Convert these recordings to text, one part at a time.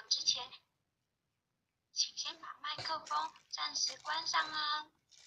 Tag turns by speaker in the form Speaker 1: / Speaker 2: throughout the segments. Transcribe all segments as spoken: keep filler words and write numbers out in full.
Speaker 1: 之前，请先把麦克风暂时关上啊。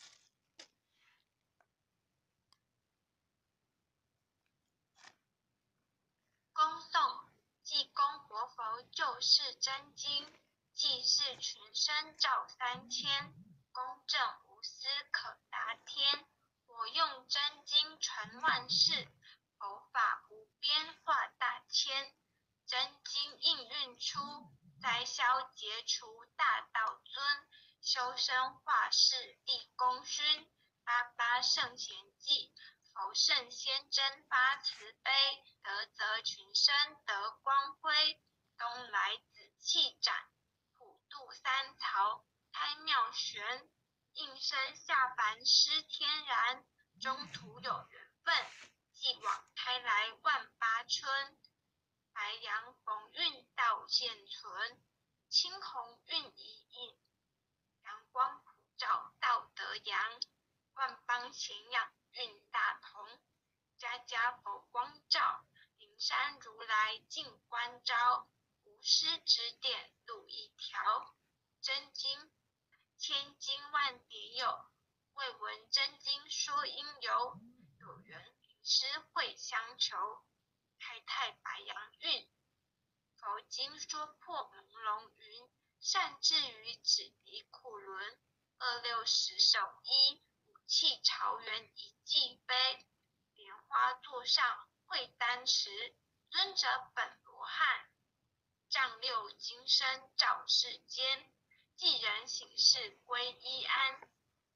Speaker 1: 恭送济公活佛救世真经，济世群生照三千，公正无私可达天。我用真经传万世，佛法无边化大千。真经应运出，灾消劫除大道尊。修身化世立功勋，八八圣贤记。佛圣先真发慈悲，德泽群生得光辉。东来紫气展，普渡三曹开妙玄。应身下凡施天然，中途有缘分，继往开来万八春。白杨逢运道现存，青红运已隐，阳光普照道德扬。万邦咸养运大同，家家佛光照，灵山如来尽关照。无师指点路一条，真经千经万别有，未闻真经说因由。有缘名师会相求，开泰白杨运。佛经说破朦胧云，善至于指鼻苦轮。二六十手一，武器朝元一骑飞。莲花座上会丹池，尊者本罗汉。丈六金身照世间，济人行事归依安。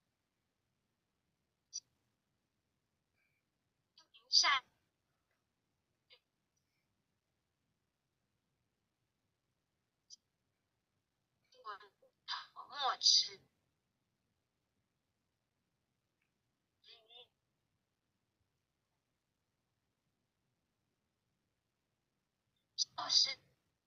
Speaker 1: 行善文莫迟。受是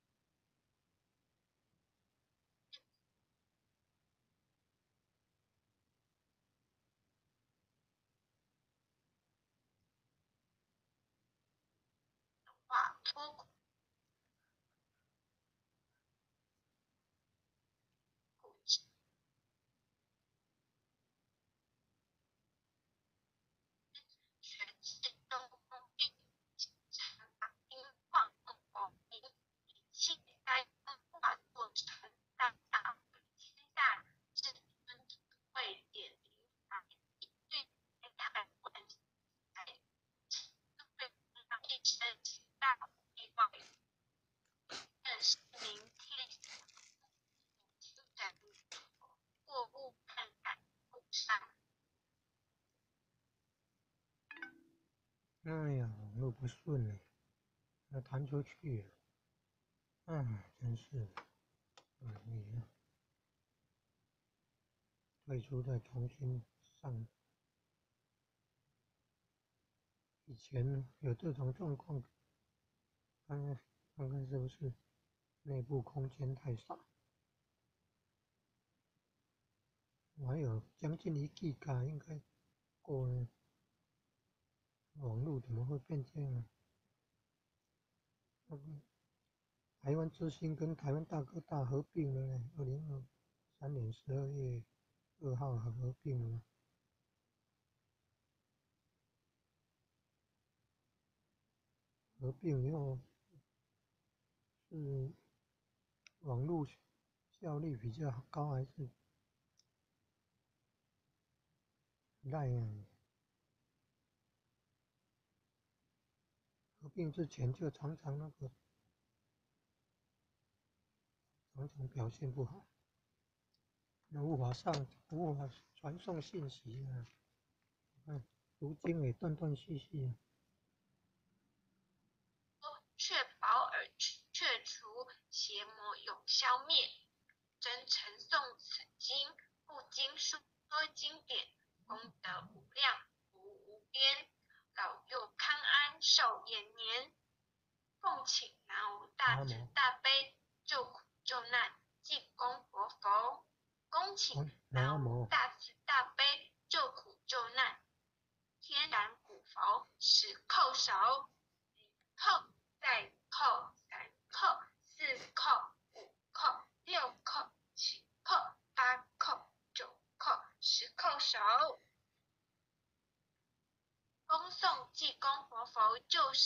Speaker 1: 话脱苦之全是中风病，常把因放佛名，气该化作成大大天下至尊会点灵法，对台湾才会让一生极大意外，更是明天清晨过雾看赶路上。
Speaker 2: 哎呀，网络不顺了，要弹出去了，哎，真是的，哎呀，退出再重新上。以前有这种状况，看看看看是不是内部空间太少。我还有将近一 G 卡应该够了，网络怎么会变这样呢？那个台湾之星跟台湾大哥大合并了呢，二零二三年十二月二号合并了。合并以后是网络效率比较高还是赖啊？合并之前就常常那个常常表现不好，那无法上无法传送信息啊，嗯，读经也断断续续啊。
Speaker 1: 确保而去除邪魔永消灭。真诚诵此经，不经说经典，功德无量无无边。老幼康安寿延年，奉请南无大慈大悲救苦救难济公活佛。恭请南无大慈大悲救苦救难天然古佛十叩首，一叩再叩三叩四叩五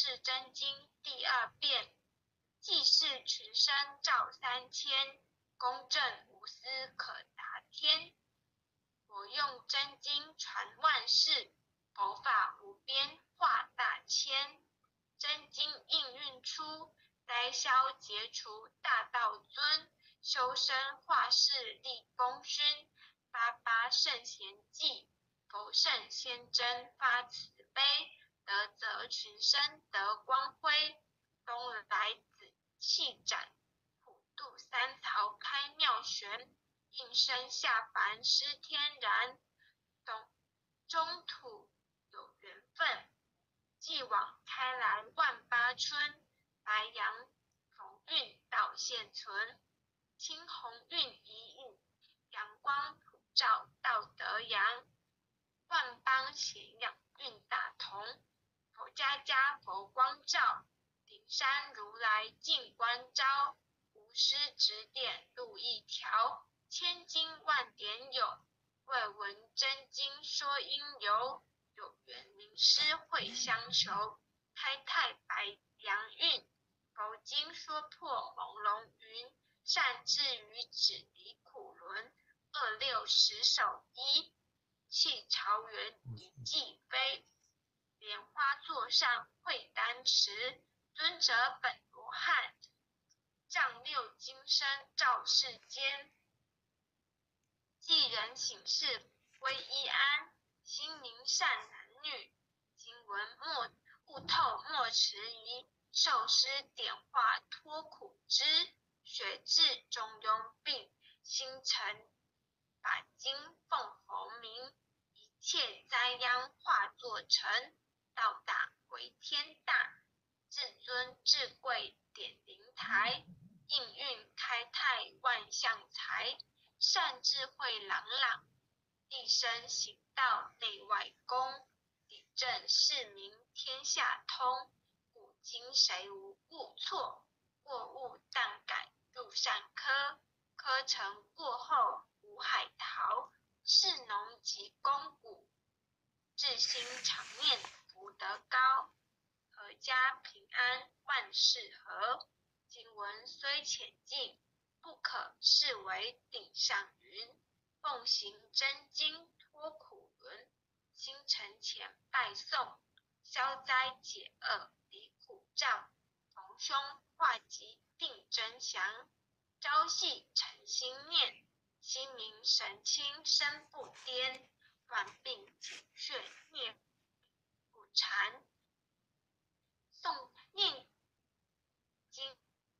Speaker 1: 是真经第二遍，济世群生照三千，公正无私可达天。我用真经传万世，佛法无边化大千。真经应运出，灾消劫除大道尊。修身化世立功勋，八八圣贤记，佛圣先真发慈悲。德泽群生得光辉，东来紫气展，普渡三曹开妙玄。应身下凡施天然，东中土有缘分，继往开来万八春。白杨逢运道现存，青红运已隐，阳光普照道德阳。万邦咸养运大同，佛家家佛光照，顶山如来净观照。无师指点路一条，千经万典有，未闻真经说因由。有缘名师会相求，开泰白杨运。佛经说破朦胧云，善智于止离苦轮。二六十手一，弃朝元以继飞。莲花座上会丹池，尊者本罗汉。丈六金身照世间，济人醒世归一安。心明善男女，经文莫悟透莫迟疑。受师点化脱苦枝，学智中庸病。心诚把经奉佛名，一切灾殃化作尘。道大归天大，至尊至贵点灵台。应运开泰万象财，善智慧朗朗。立身行道内外公，理正市民天下通。古今谁无过错，过误但改入善科。科成过后无海淘，士农及公谷。至心常念福德高，阖家平安万事和。经文虽浅近，不可视为顶上云。奉行真经脱苦轮，心诚前拜诵，消灾解厄离苦障。逢凶化吉定真祥，朝夕诚心念，心明神清身不颠。断病解血灭不缠，诵念经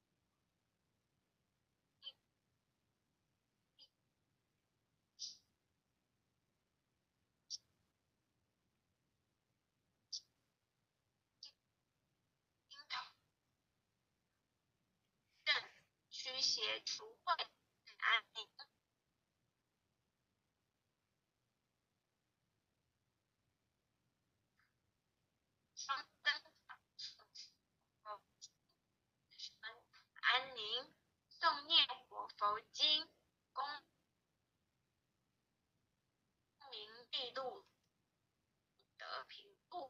Speaker 1: 驱邪除秽安宁。双灯安宁，诵念活佛经，功名利禄得平步。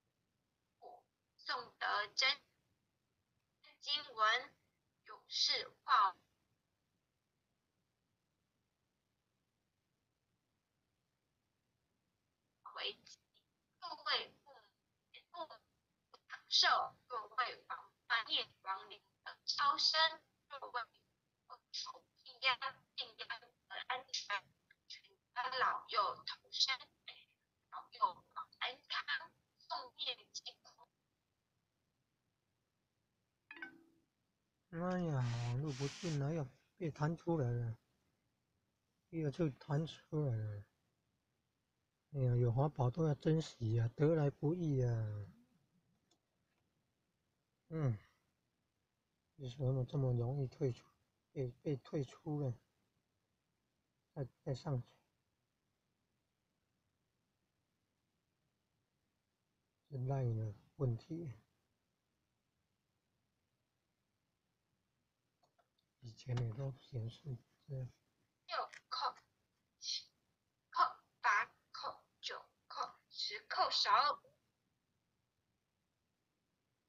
Speaker 1: 诵得真经文，永世化为己。各位父母长寿，各位王万业亡灵的超生，各位恶处平安平安和安全，全家老幼投生，老幼安康。诵念经。
Speaker 2: 哎呀，网络不顺了，要被弹出来了，第二次弹出来了。哎呀，有法宝都要珍惜呀、啊，得来不易呀、啊。嗯，为什么这么容易退出？被被退出了，再再上去，是赖的问题。以前也都显示这样。
Speaker 1: 六扣、七扣、八扣、九扣、十扣手。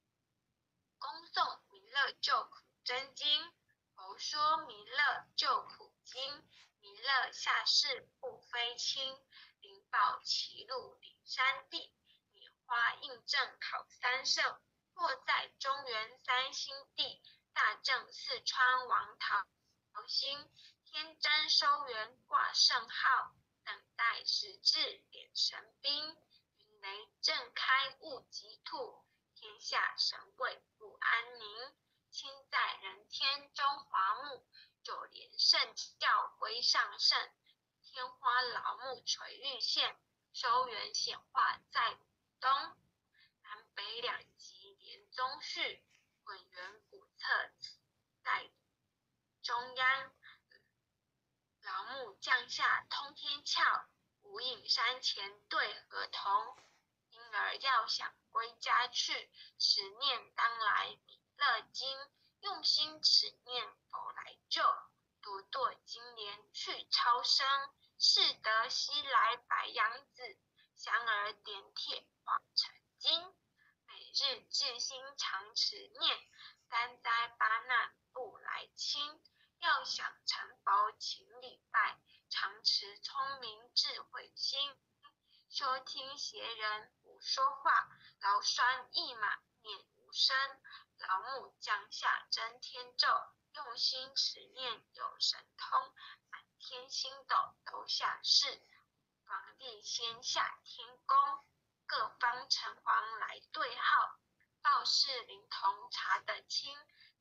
Speaker 1: 乐救苦真经。佛说弥勒救苦经，弥勒下世不非轻。灵宝齐入灵山地，拈花印证考三圣。或在中原三星地，大正四川王桃心。天真收元挂圣号，等待时至点神兵。云雷震开物极兔，天下神位不安宁。亲在人天中华木，九连圣教归上圣。天花老木垂玉线，收元显化在东。南北两极连宗序，混元古册在中央。老木降下通天窍，无影山前对河童。婴儿要想归家去，持念当来弥勒经。用心持念佛来救，独堕金莲去超生。是得西来白羊子，香儿点铁化成金。每日至心常持念，三灾八难不来侵。要想成佛请礼拜，常持聪明智慧心。收听邪人胡说话，劳酸一马念无声。老木降下真天咒，用心持念有神通。满天星斗都下世，皇帝先下天宫。各方城隍来对号，报事灵童查得清。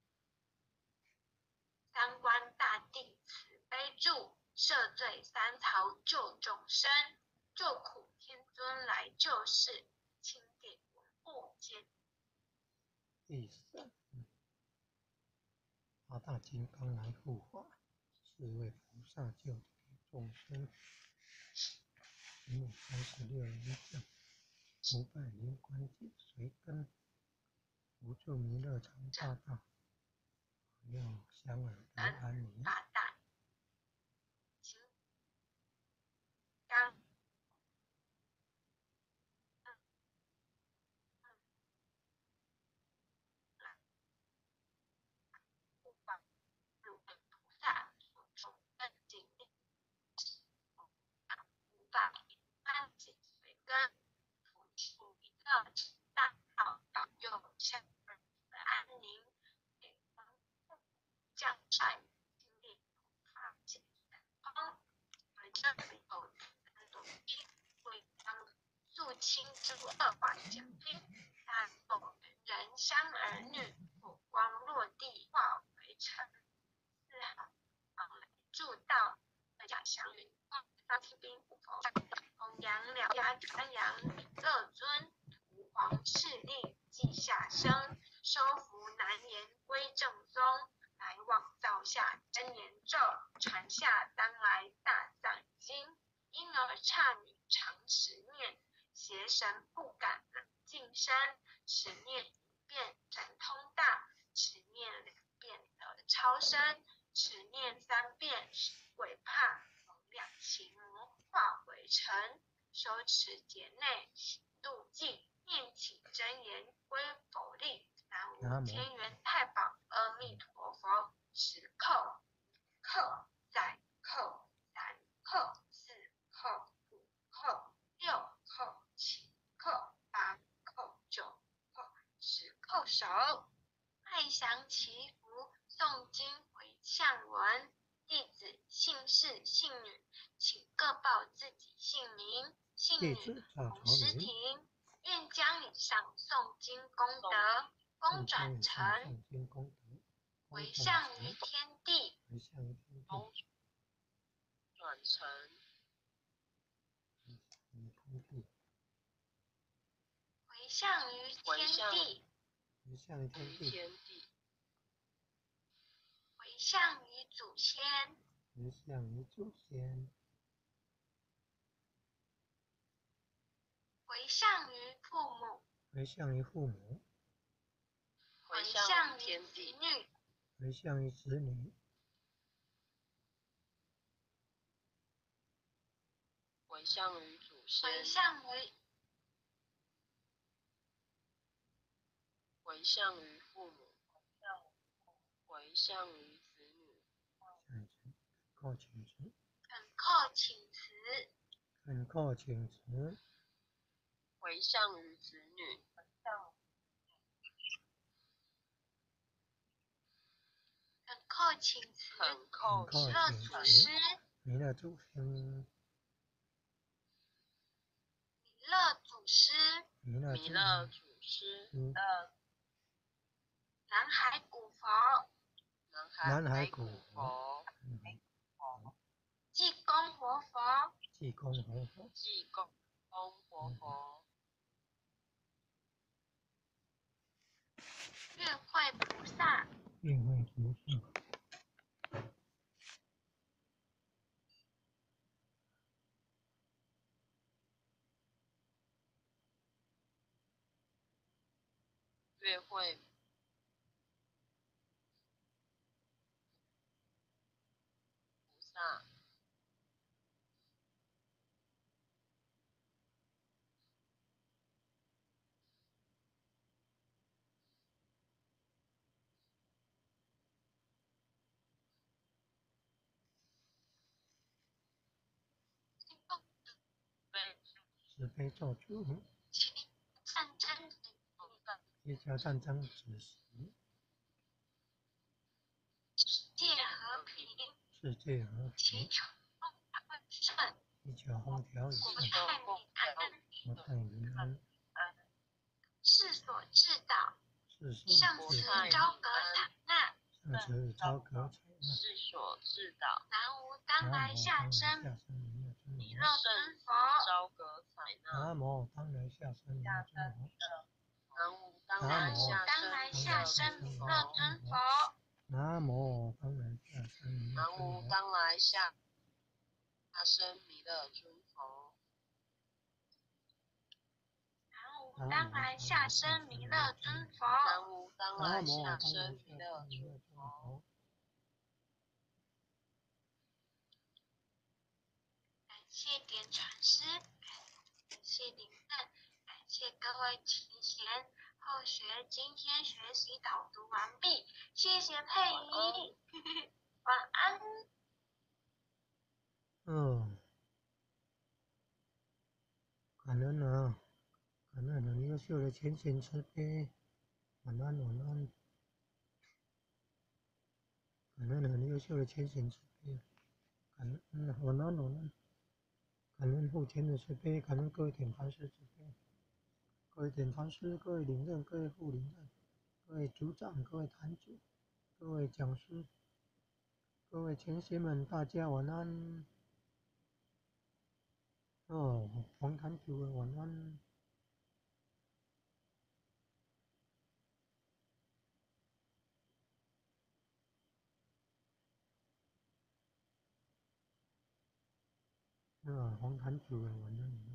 Speaker 1: 三官大帝慈悲助，赦罪三曹救众生。救苦天尊来救世，钦点文物见。
Speaker 2: 第三，八大金刚来护法，是为菩萨救度众生。一三十六一正，五百灵官解随根，无助弥勒常大道，保佑香儿得安宁。
Speaker 1: 八大金刚护法，如为菩萨所种恩经历，五百灵官解随根，福出弥勒常大道，保佑香儿得安宁。将帅经历普法解三通，而这里有三种一，为当肃清诸恶法讲经，但否人香儿女，火光落地化为尘。四好往来助道，假祥云发起兵不否，弘扬了家传扬弥勒尊，吾皇势力稷下生，收服南延归正宗。来往造下真言咒，传下当来大藏经。婴儿刹女常持念，邪神不敢冷近身。持念一遍神通大，持念两遍得超生。持念三遍使鬼怕，逢两奇魔化为尘。收持劫内行路径，念起真言归佛力。南无天元太保阿弥陀佛。十扣，扣，再扣，三扣，四扣，五扣，六扣，七扣，八扣，九扣，十扣手。爱祥祈福诵经回向文，弟子姓氏姓女，请各报自己姓名。姓女洪诗婷，愿将以上诵经功德功转成回向于天地，
Speaker 2: 回向于天地，
Speaker 3: 转成
Speaker 2: 于天地，
Speaker 1: 回向于天地，
Speaker 2: 回向于天
Speaker 3: 于
Speaker 2: 地，
Speaker 3: 天地，
Speaker 1: 回向于祖先，
Speaker 2: 回向于祖先，
Speaker 1: 回向于父母，
Speaker 2: 回向于父母，
Speaker 1: 回
Speaker 3: 向
Speaker 1: 向于
Speaker 3: 于天
Speaker 1: 子
Speaker 3: 地，
Speaker 1: 女，
Speaker 2: 回向于子女，
Speaker 3: 回向于祖先，
Speaker 1: 回向于
Speaker 3: 回向于父母， 向于子女，
Speaker 2: 下一次恳叩请辞，
Speaker 1: 恳叩请辞，
Speaker 2: 恳叩请辞，
Speaker 3: 回向于子女，
Speaker 1: 恳叩请辞，
Speaker 3: 恳
Speaker 2: 恳
Speaker 3: 叩
Speaker 2: 叩
Speaker 1: 弥勒
Speaker 2: 请辞，
Speaker 1: 祖师，
Speaker 2: 弥勒祖师，
Speaker 1: 弥勒祖师，
Speaker 2: 弥勒
Speaker 3: 弥勒
Speaker 2: 祖
Speaker 3: 祖师，
Speaker 2: 师，
Speaker 1: 南海古佛，
Speaker 3: 南
Speaker 2: 南海
Speaker 3: 古
Speaker 2: 古
Speaker 3: 佛，
Speaker 1: 济公活佛，
Speaker 2: 济公活佛，
Speaker 3: 济公活佛，
Speaker 1: 月慧菩萨，
Speaker 2: 月慧菩萨，
Speaker 3: 月慧菩萨，
Speaker 2: 慈悲咒主，
Speaker 1: 其战争
Speaker 2: 一家战争止息，
Speaker 1: 世界和平，
Speaker 2: 世界和
Speaker 1: 祈
Speaker 2: 平，
Speaker 1: 求顺，
Speaker 2: 一切风调雨
Speaker 1: 国
Speaker 2: 顺，
Speaker 1: 泰民安，
Speaker 2: 国泰民安，
Speaker 1: 世所至导，
Speaker 2: 世
Speaker 1: 上慈
Speaker 2: 所至导，
Speaker 1: 昭格采纳，
Speaker 2: 上慈昭格采纳，
Speaker 3: 世所至导，
Speaker 1: 南无当来下生
Speaker 2: 下生弥
Speaker 1: 弥
Speaker 2: 勒尊佛，
Speaker 1: 勒尊佛，
Speaker 3: 昭格采纳，
Speaker 2: 南无当来下生弥勒尊佛，
Speaker 3: 南无当
Speaker 2: 南无
Speaker 3: 来下
Speaker 1: 当来下生
Speaker 3: 生
Speaker 1: 弥勒
Speaker 3: 弥勒
Speaker 1: 尊佛，
Speaker 2: 南无当来下生弥勒
Speaker 3: 南
Speaker 2: 尊佛，
Speaker 3: 无当来下下生弥勒尊佛，
Speaker 1: 南无当来下生弥勒尊佛，
Speaker 3: 南无当来
Speaker 2: 南无当来
Speaker 3: 下生
Speaker 2: 下
Speaker 3: 弥勒
Speaker 2: 生弥勒
Speaker 3: 尊佛，
Speaker 2: 尊佛。
Speaker 1: 感谢点传师，感谢灵正，感谢各位勤贤。后学今天学习导读完毕，谢谢佩仪，晚安。
Speaker 2: 嗯，感恩啊，感恩很优秀的浅显慈悲，晚安晚安。感恩很优秀的浅显慈悲，感恩晚安晚安。感恩后天的慈悲，感恩各位点传师慈悲，各位点传师，各位领任，各位副领任，各位组长，各位坛主，各位讲师，各位前贤们，大家晚安。哦，黄坛主晚安。啊，黄坛主晚安。